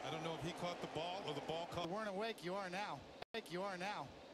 I don't know if he caught the ball or the ball caught. You weren't awake. You are now. You are now.